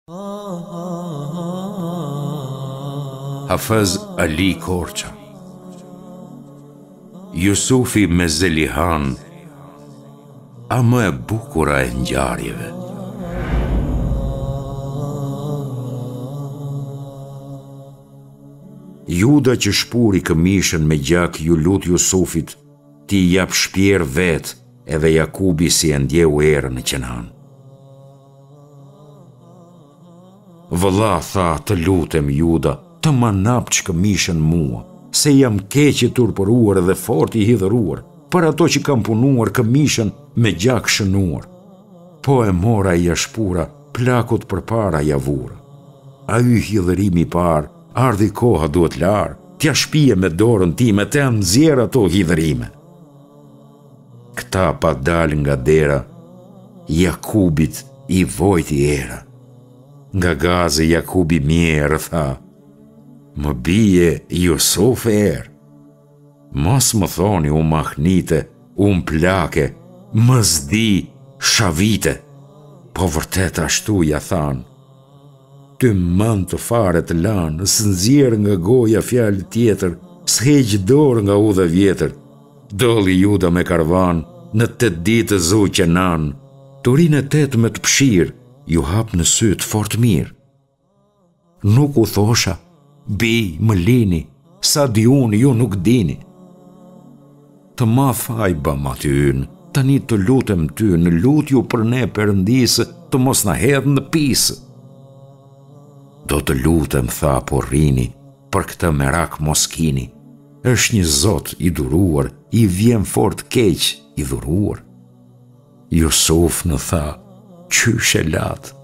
Hafez Ali Korça. Jusufi me Zelihan, a më e bukura e ngjarjeve. Juda që shpuri këmishën me gjak ju lut Jusufit, ti jap shpjer vet, edhe Jakubi si e ndjeu erën në Qenan. Vëlla, tha, të lutem Juda, të më napç këmishën mua, se jam keq i turpëruar dhe fort i hidhëruar, për ato që kam punuar këmishën me gjak shënuar. Po e mora i shpura, plakut përpara javura. A y hidhërimi par, ardhi koha duhet larë, t'ja shpije me dorën time, të nxjerr ato hidhërime. Këta pa dal nga dera, Jakubit i vojti era. Nga gazi Jakubi mjerë, tha, më bie Jusuf erë. Mos më thoni u mahnite, u plake, më zdi shavite. Po vërtet ashtu ja thanë. Ty mën të fare të lanë, s'nxjerr nga goja fjalë tjetër, s'heq dorë nga udha vjetër. Dolli Juda me karvan, në 8 ditë zu Qenan, turinë 8 me të pshirë, ju hap në sytë fort mirë. Nuk u thosha, bi, më lini, sa di unë ju nuk dini. Të ma faj bama ty ynë, tani të lutem ty, në lutju për ne Perëndisë, të mos na hedh në pisë. Do të lutem, tha, po rrini, për këtë merak mos kini. Është një Zot i duruar, i vjen fort keq i dhuruar. Jusuf në tha, qysh e latë?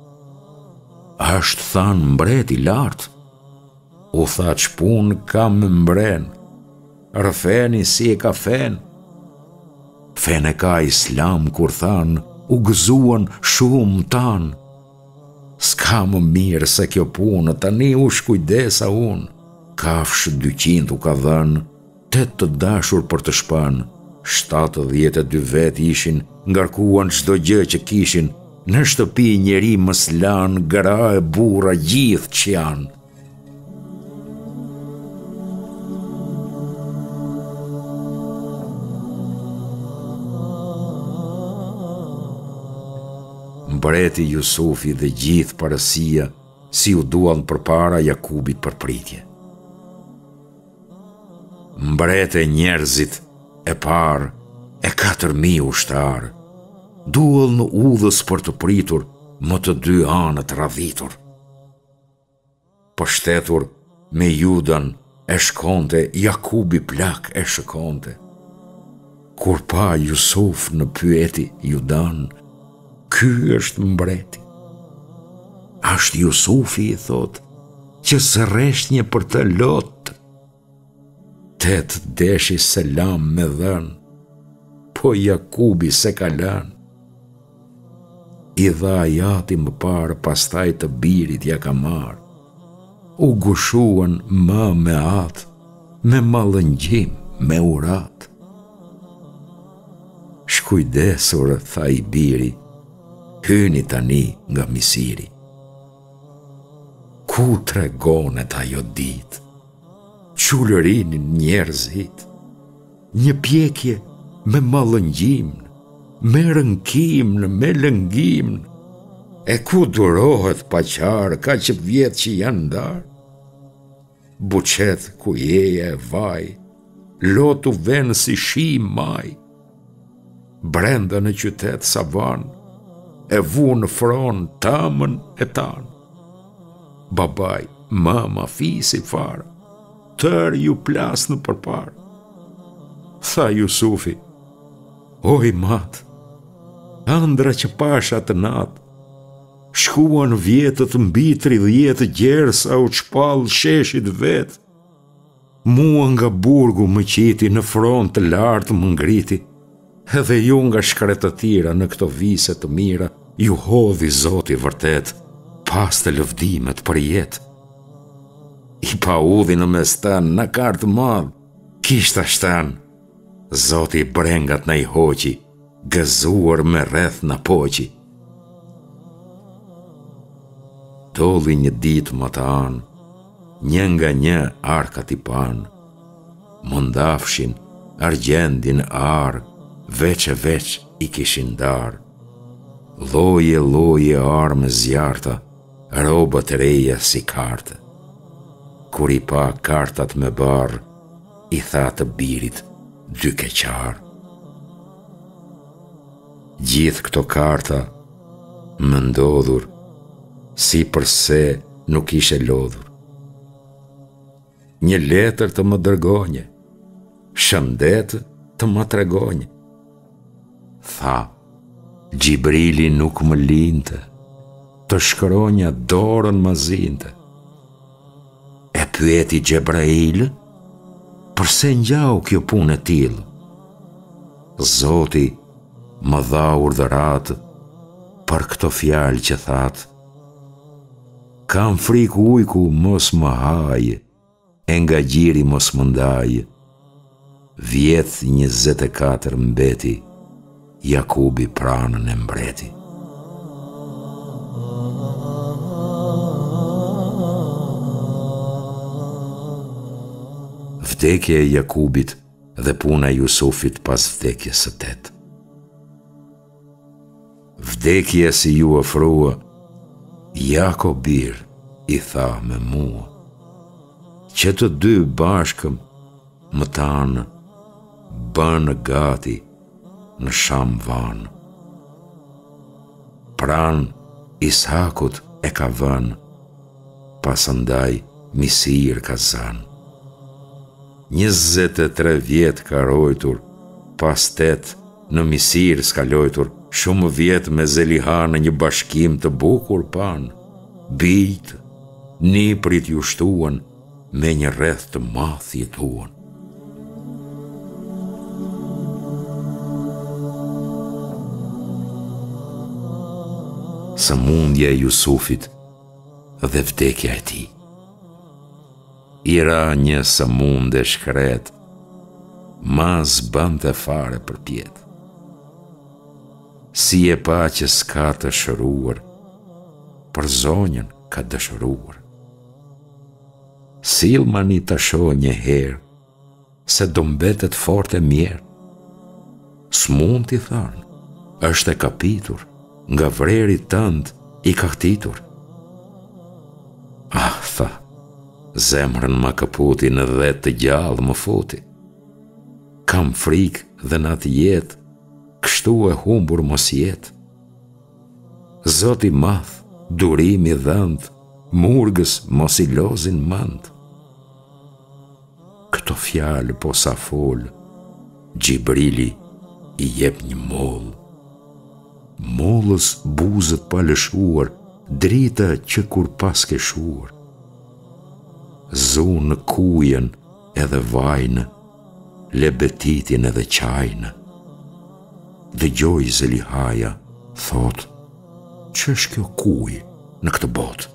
Ashtë thanë mbret i lartë. U tha qpun kam më mbren, rëfeni si e ka fen. Fen e ka Islam kur thanë, u gëzuan shumë tanë. S'ka më mirë se kjo punë, tani u shkujdesa unë. Kafsh 200 u ka dhënë, 8 të dashur për të shpanë, 72 vet ishin, ngarkuan çdo gjë që kishin, në shtëpi njeri mës lanë, gra e burra gjithë që janë. Mbreti Jusufi dhe gjithë parësia, si u duan përpara Jakubit për pritje. Mbrete njerëzit e parë, e 4.000 ushtarë, duel në udhës për të pritur, më të 2 anët radhitur. Pështetur me Judan e shkonte, Jakubi plak e shkonte. Kur pa Jusuf në pyeti Judan, ky është mbreti. Ashtë Jusufi, i thot, që së reshnje për të lotë. 8 deshi selam me dhën, po Jakubi se ka lën. I dha ajati më parë, pastaj të birit ja ka marë. U gushuan më me atë, me mallëngjim, me urat. Shkujdesur, tha i biri, hyni tani nga misiri. Ku tregonet ajo ditë, qullërinin njerëzit, një pjekje me mallëngjimnë, me rënkimnë, me lëngimnë, e ku durohet paqarë, ka që vjetë që janë ndarë. Buqet ku jeja e vaj, lotu venë si shi maj. Brenda në qytet savan, e vu në fron tamën e tanë. Babaj, mama, fisi farë, tër ju plasnë përpar. Tha Jusufi, oj matë, andra që pasha të natë, shkuan vjetët mbi 30 gjersa u çpall sheshit vetë. Mua nga burgu më qiti, në front të lartë më ngriti, edhe ju nga shkretëtira në këto vise të mira, ju hodhi Zoti vërtet, pas të lëvdimet për jetë. I pa udhi në mes tanë, në kartë madhë, kishta shtanë, Zoti brengat në i hoqi, gëzuar me rreth në poqi. Doli një ditë më të anë, një nga një arkat i panë, mundafshin argjendin arë, veç e veç i kishin darë. Loje, loje armë zjarta, robët reja si kartë. Kur i pa kartat me barë, i tha të birit dy keqarë. Gjithë këto karta më ndodhur, si përse nuk ishe lodhur. Një letër të më dërgonje, shëndet të më tregonje. Tha, Gjibrili nuk më linte, të shkronja dorën më zinte. E pyeti Gjebrail, përse njau kjo punë e tilë? Zoti më dha urdhërat për këto fjalë që thatë. Kam frikë ujku mos më hajë, e nga gjiri mos më ndajë. Vjet 24 mbeti, Jakubi pranën e mbreti. Vdekja e Jakubit dhe puna e Jusufit pas vdekjes së tetë. Vdekja si ju ofrua, Jakobir i tha me mua, që të dy bashkëm më tanë, bënë gati në Sham vanë. Pran Ishakut e ka vënë, pasandaj Misir ka zanë. 23 vjet ka rojtur, pas 8 në Misir s'ka lojtur, shumë vjet me Zeliha në një bashkim të bukur panë. Bijtë, niprit ju shtuan, me një rreth të madh jetuan. Sëmundja e Jusufit dhe vdekja e tij. I ra një sëmundje shkret, mas bënte fare për pjetë. Si e pa që s'ka të shëruar, për zonjën ka dëshëruar. Silmani të shoh një herë, se do mbetet fort e mjerë. S'mund t'i thanë, është e kapitur, nga vreri tënd i ka ktitur. Ah, tha, zemrën ma kaputi në dhe të gjallë më futi. Kam frikë dhe në atë jetë, kështu e humbur mos jetë. Zoti madh, durimi dhënd, murgës mos i lozin mend. Këto fjalë po sa folë, Gjibrili i jep një mollë. Mollës buzët pa lëshuar, drita që kur pas ke shuar. Zonë kujen edhe vajnë, lebetitin edhe qajnë. Dëgjoj Zelihaja, thot, që është kjo kuj në këtë botë?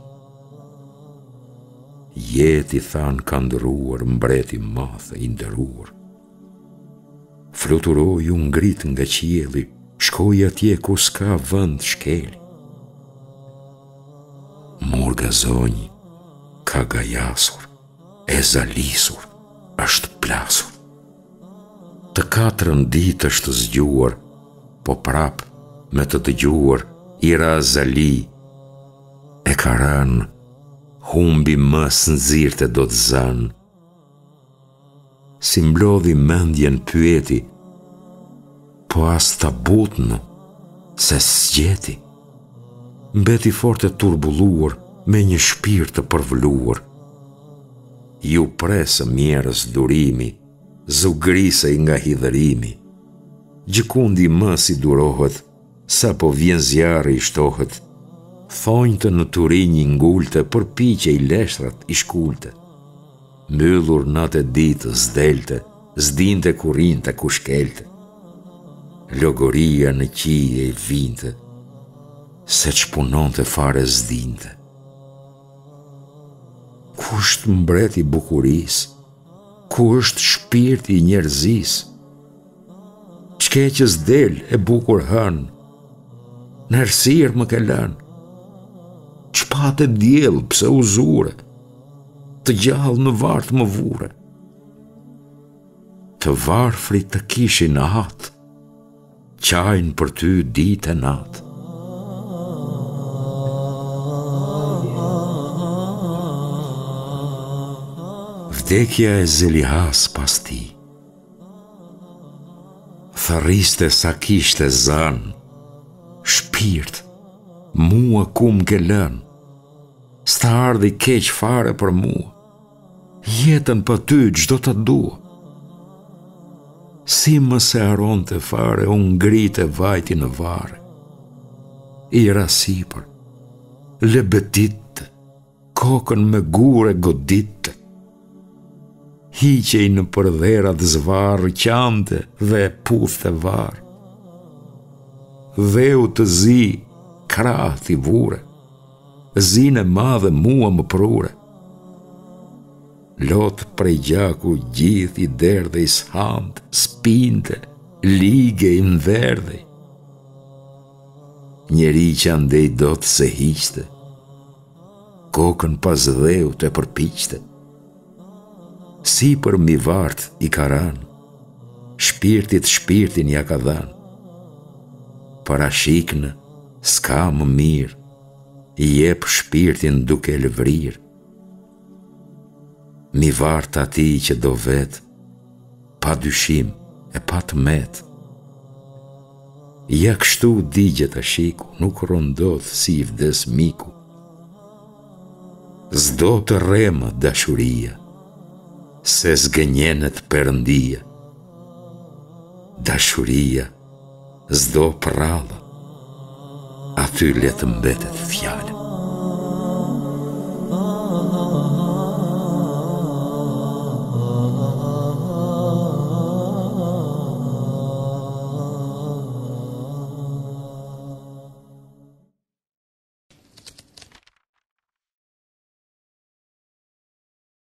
Jeti than ka ndëruar, mbreti madh e i nderuar. Fluturoj u ngrit nga qielli, shkoj atje ku s'ka vend shkeli. Murga zonjë ka gajasur, e zalisur, është plasur. Të 4 ditë është zgjuar, po prap me të dëgjuar i ra zali. E ka rënë, humbi mës nxirte do të zanë. Si mblodhi mendjen pyeti, po as ta butnë, se s'gjeti. Mbeti fort e turbulluar, me një shpirt të përvluar. Ju presë mjerës durimi, zugrisej nga hidhërimi. Gjikundi më si durohet, sa po vjen zjarri i shtohet. Thonjtë në turin një ngulte, për piqe i leshtrat i shkulte. Mbyllur natë e ditë zdelte, zdinte kurinte ku shkelte. Logoria në qije i vinte, se që punon të fare zdinte. Ku është mbreti bukuris? Ku është shpirti i njerëzis? Qkeqës del e bukur hën, në ersir më ke lën. Çpate djell pse u zure, të gjallë në vartë më vure. Të varfrit të kishin atë, qajnë për ty ditë e natë. Vdekja e Zelihas pas ti, thariste sa kishte zanë, shpirt, mua kum ke lënë, s'ta ardhi keq fare për mua, jetën për ty gjdo të dua. Si më se aron të fare, unë ngrite vajti në vare, i rasipër, lebetitte, kokën me gure goditte, hiqej në përdherat zvarë, qante dhe puthë varë. Dheu të zi, krath i vure, zine madhe mua më prure. Lot prej gjaku gjith i derdhe i shant, spinte, lige i mverdhe. Njeri që andej do të se hiqte, kokën pas dheu të përpiqte. Si për mi vart i karan, shpirtit shpirtin ja ka dhan. Para shiknë, s'ka më mirë, jep shpirtin duke lëvrir. Mi vart ati që do vet, pa dyshim e pa të met. Ja kështu digjet e shiku, nuk rondodh si i vdes miku. Zdo të remë dashuria, se zgënjenet Perëndia. Dashuria zdo pralla, aty le të mbetet fjala.